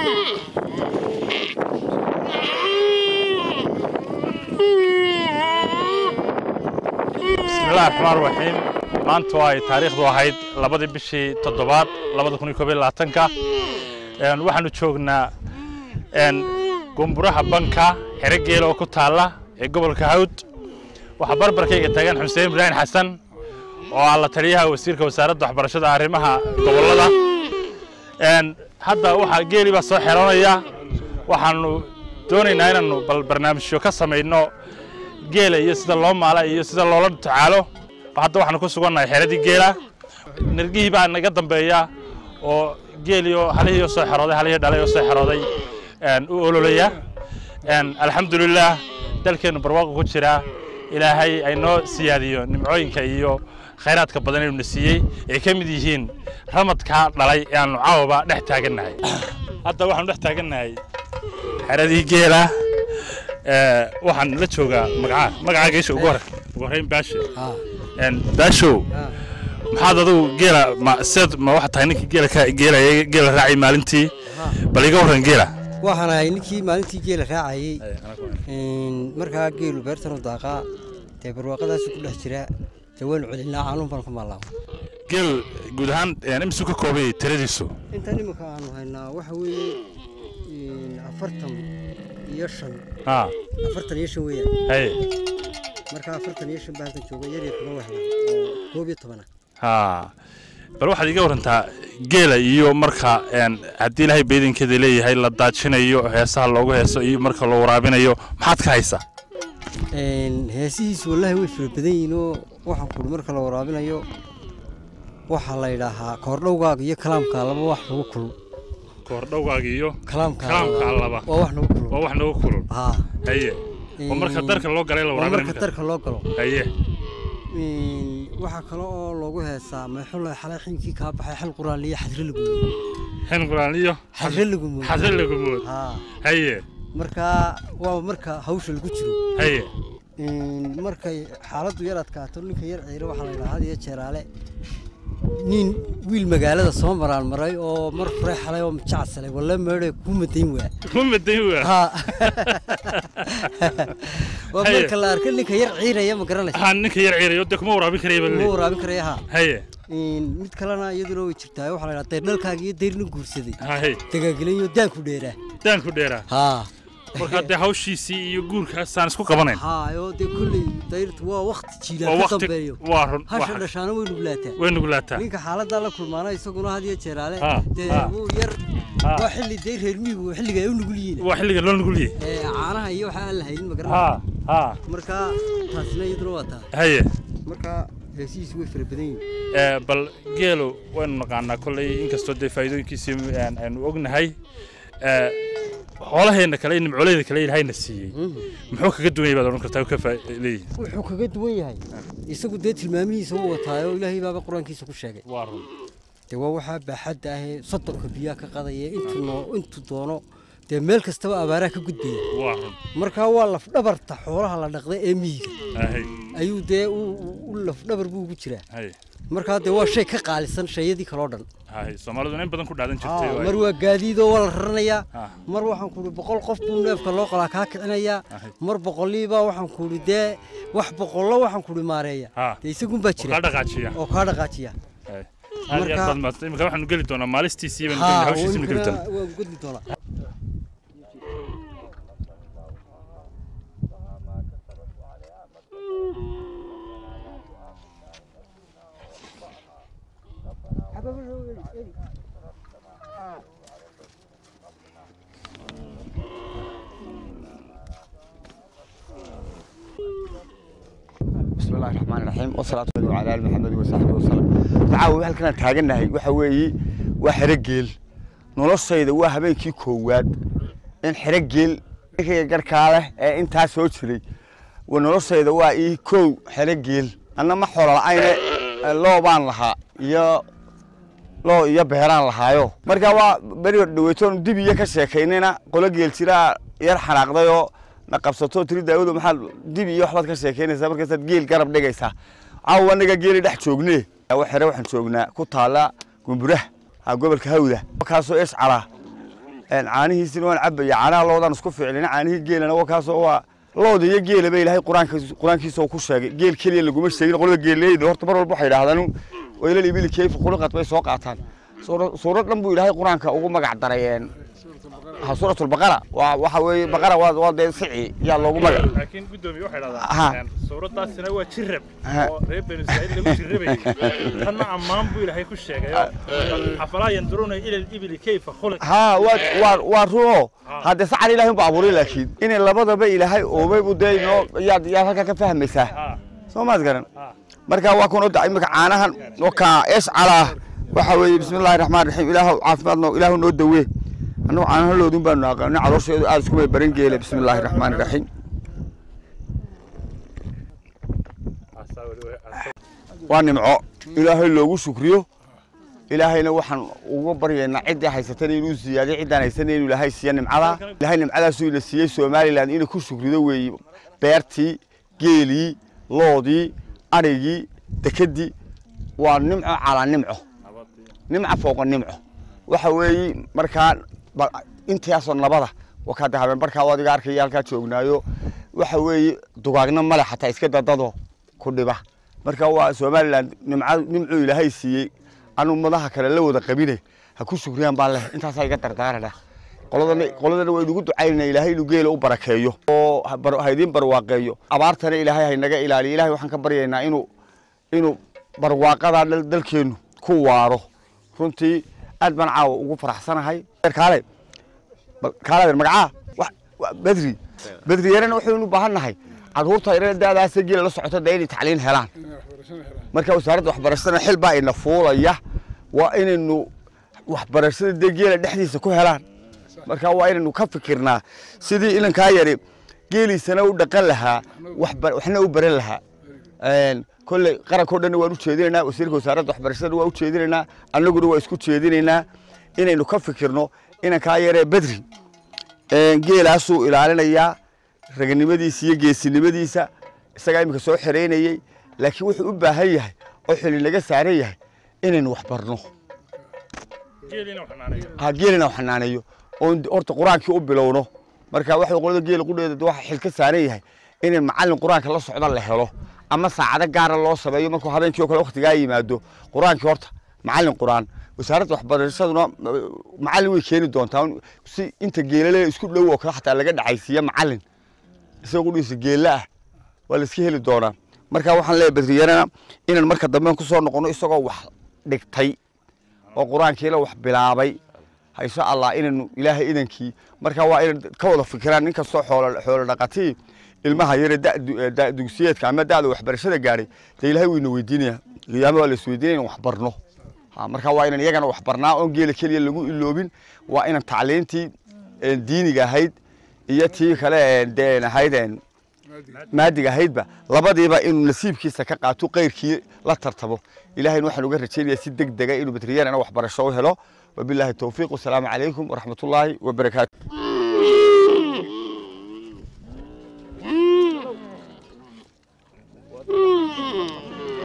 بسم الله الرحمن الرحيم maanta waa taariikhdu ahayd 2 bishii 7 2021 waxaanu joognaa gumburaha banka xerigeel oo ku taala ee gobolka Hawd waxa barbarkayga taagan Xuseen Ibrahim Xasan oo la taliyaha wasiirka wasaaradda waxbarashada arrimaha gobolada hadda waxa geeli ba soo xiranaya waxaanu doonaynaa inaanu barnaamijyo ka sameeyno geela iyo sida loo maala iyo sida loola tacaalo hadda waxaan ku suganahay xeradii geela nirgihii baa naga dambeeya oo geeliyo haliyo soo xirooday haliyo dhalayo soo xirooday u ololaya alxamdulillah dalkeenu barwaaqo ku jira ilaahay ay noo siyaadiyo nimcooyinka iyo khayraadka badan ee uu nasiiyay ee ka mid yihiin ramadka dhalay ee aanu caawaba dhex taaganahay hadda waxaan dhex taaganahay xeradii geela waxaan la joogaa magacaaga isha ugu horeyn baashe baasho maxaad adigu geela ma waxa tahay ninkii geela raacay maalintii bal iga waran geela waxaan ahay ninkii maalintii geela raacayay markaa geelu beertan u daaqaa dee barwaaqadaas ku dhex jira dawaan celinaa aanun baan ku maalaabo geel guud ahaan imsu ka koobay tiradiisu inta nimanka aanu haynaa waxa weeye 45 45 weeyaan hay marka 45 baa jooga yar yar kuma wahna oo 12 bal waxaad iga warantaa geela iyo marka haddii ilaahay beedinkeeda leeyahay la daajinayo heesaha loogu heeso iyo marka loo waraabinayo maxaad ka haysaa heesihiis wallahi way fara badan yihiin oo waxaan ku marka la waraabinayo waxa la yiraahaa koordhowgaaga iyo kalaamka laba wax lagu kulmo koordhowgaaga iyo kalaamka laba waa wax nagu kulmo haye oo marka darka loo galay la waraabinayo marka darka loo galo haye waxa kale oo loogu heesaa maxuul xalay xinkii ka baxay xal quraaliyo xadri lagu xadri lagu haye marka waa marka hawsha lagu jiro haye markay xaaladdu yar adkaato ninka yar ciiro waxa la yiraahdaa iyo jeeraale nin wiil magaalada soo maray oo mar furay xalay oo jacsalay wala meeray ku madayn waa marka la arkay ninka yar ciiraya ma garanaysaa ninka yar ciirayo dad kuma waraabin karaya haye mid kalena iyaduna way jirtaa waxa la yiraahdaa dhalkaaga iyo deyrna guursaday dagagaliyo daanku dheera marka de hawshiisi iyo guurkaas aan isku qabanayn oo de kulli dayrtu waa waqti jiilaa ka dambeeyo hasha dhashaana way nugulaataa ninka xaaladda la kulmaana isaguna had iyo jeeraale uu yar waa xilli dayr reermigu xilliga ay u nugul yihiin waa xilliga loo nugul yahay caanaha iyo waxa aan lahayn ma garanaysaa marka taasina iyaduna waa taa haye marka heesiis way fara badan yihiin bal geelo waan naqaanaa kulay inkastoo de faa'iidooyinkiisa aan ognahay xoolaheena kale nimcooleyda kale ilaahay nasiiyay muxuu kaga duwan yahay baad oran kartaa ka faa'iideeyay wuxuu kaga duwan yahay isagu de tilmaamihiisa uu wataayo ilaahay baa quraankiisa ku sheegay waa run de waa waxa baaxad ah soddonka biyaha ka qadaya intu doono de meel kastaba abaaraha ka gudbaya waa run marka waa laf dhabarta xoolaha la dhaqday ee miyiga ayuu de u laf dhabar buu ugu jiraa marka de waa shay ka qaalisan shayadii kale oo dhan Soomaalidu in badan ku dhaadan jirtay mar waa gaadiido wala rarnaya mar waxaan ku 100 qof buu neefka loo qalaa ka kicinaya mar 100 ba waxaan ku de wax 100 waxaan ku maareeya isagu ba jira oo ka dhaqaajiya marka waxaan geli doonaa maalistiisii baan hawshiisii geli doonaa بسم الله الرحمن الرحيم والصلاة والسلام على محمد وصحبه وسلم تعاو halkan taaganahay waxa weeyi waa xirageel noloshayda waa habeenkii koowaad in xirageel garkaale ee inta soo jiray waa noloshayda waa ii koow xirageel anna ma xoolo la'aan loo baan lahaa iyo beeraan lahaayo marka waa bari dhaweytoon dib iyo ka sheekaynayna qolo geel jira yar xanaaqdayo na qabsato tiri daawada maxaa dib iyo waxbaad ka sheekaynaysaa markaad geel garab dhigaysaa caawanaga geel dhex joognee waxaan joognaa ku taala gumburaha gobolka Hawda kaasoo is cala caanihiisina waan cabaya caanaha loodan isku ficilina caanihii geelana waa kaasoo waa looda iyo geela bay ilaahay quraankiisa uu ku sheegay geel kaliya laguma sheegin qolada geeleyda horta mar walba waxay yiraahdaan weylal ibil kayf qulqad bay soo qaataan suuradan buu ilaahay quraanka ugu magac darayeen suuratul baqara waxa weeye baqara waa deeqsi yaa loogu magac laakiin gudoomiye waxay yiraahdaan suuradaasina waa jirrab oo reeb banu israa'iil lagu jirrabay tanna ammaan buu ilaahay ku sheegay afalaa yanduruna ila ibil kayf khulq waa ruuxo hadda sacar ilaahay baa abuuray laakiin in labadaba ilaahay oobay u deeyno yaa halka ka fahmaysaa soomaad garan marka waa kuna dacay imika caanahan oo ka iscala waxa weeye bismillaahir rahmaanir rahiim ilaahu caafimaadno ilaahu noo dawee أنا عن هالودين بناقة أنا على رأسي أذكر برنجيل بسم الله الرحمن الرحيم. وأنا معه إلهي لو شكريه إلهي نوحن وبري نعدي هاي ستني نوزي هذه عدنا هاي سنين ولا هاي سيان معلا إلهي نمعلا سوي للسياسة سومالي لأن إنه كل شكر ذوي بيرتي جيلي لودي أريجي تكدي ونمعه على نمعه فوق النمعه وحوي مركان intii asan labada waka dahaben barka wadiga arkay halka joognaayo waxa weey dugaagna male xataa iska dadado ku dhiba marka waa Soomaaliland nimcu ilaahay siiyay anu madaha kale la wada qabinay ha ku shukriyaan baa leh intaas ay ka dardaarada qoladana way ugu ducaynaa ilaahay inuu geelo u barakeeyo oo haydin barwaaqeeyo abaartana ilaahay hay naga ilaaliyo ilaahay waxaan ka baryaynaa inuu barwaaqada dalkeenu ku waaro runtii aad baan caaw ugu faraxsanahay kaale magaca بدري يرنا وحنا نبهرناhay caruurta yar daadaas geel la socota deeyay tacliin helaan marka wasaaradda waxbarashada xil baa ina fuulaya waa inaynu waxbarashada geel dhexdiisa ku helaan marka waa inaynu ka fikirnaa sidii inanka yari geelisana u dhaqan lahaa waxna u baran lahaa كل قرن كودنا ونشيدنا وسيرك وسارد وحبرشنا ونشيدنا أنا نقول واسكت شيدنا إن نكفكرنا إن كاير بدري جيل أسوء إلى علينا يا رجعني بديسي جيسني بديسا سجاي مكسور حريني لكن وحب هي أحلى لجا سعريه إن نوحبرنا جيلنا وحنانيو أرت قرآن كي أبلونه مركب واحد يقول جيل يقول ده واحد حلك سعريه إن المعلم قرآن كلا صعد الله له أما ساعة جار الله سبعين ما كهذا يشوف كل وقت جاي ماده قرآن كورت معلم قرآن وسارت وحبرشنا معلم ويكين دون تاون أنت جيل له يسكت له وكره حتى لقد عايزية معلم يسوي يسجل له ولا سكيل الدورة مركب واحد لا بدرينا إن المركب ضمن كسر نقول يسوق واحد دكتي وقرآن كله وحبلابي هاي شاء الله إن إله إذن كي مركب واحد كوض فكران إنك صح حول نقطي المها يرد دا دوسيات كعمل دا وحبرشة جاري تيلها وينو الدنيا قيامه ولا السويدين وحبرناه مركا وين يجنا وحبرناه ونجيل كل اللوبين وين تعلينتي الديني جاهد يأتي خلا دين هيدين مادي جاهد با لبادي با إنه نسيب كيس كقعتو غير كي لا ترتبه إلهي نوح نوجه رجال يسيد دقيقة إنه بتريان أنا وحبرشة وهلا وبالله التوفيق والسلام عليكم ورحمة الله وبركاته.